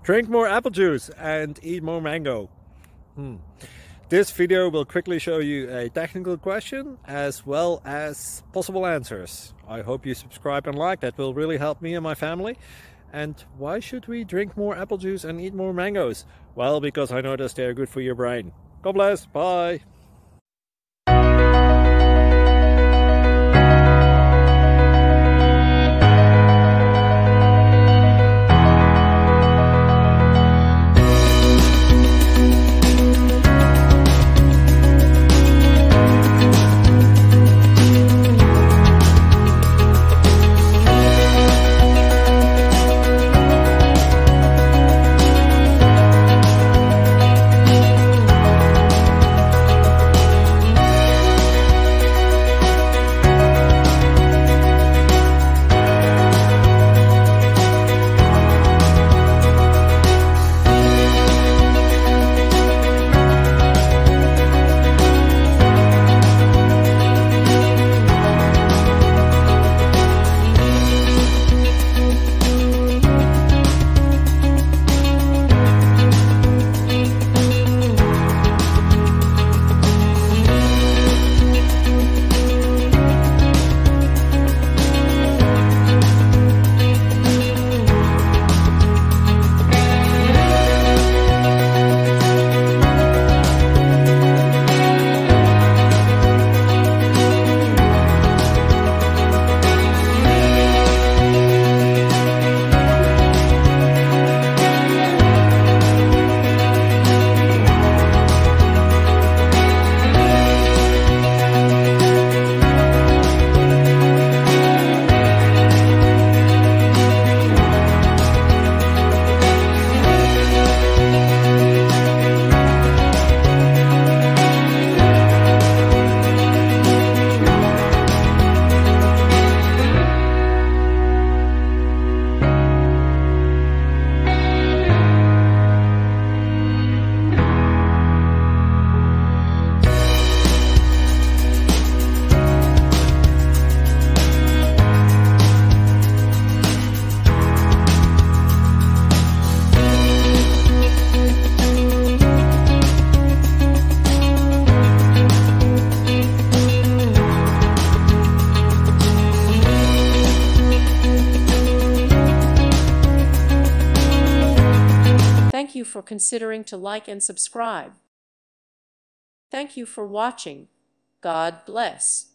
Drink more apple juice and eat more mango. This video will quickly show you a technical question as well as possible answers. I hope you subscribe and like, that will really help me and my family. And why should we drink more apple juice and eat more mangoes? Well, because I noticed they're good for your brain. God bless, bye! Thank you for considering to like and subscribe. Thank you for watching. God bless.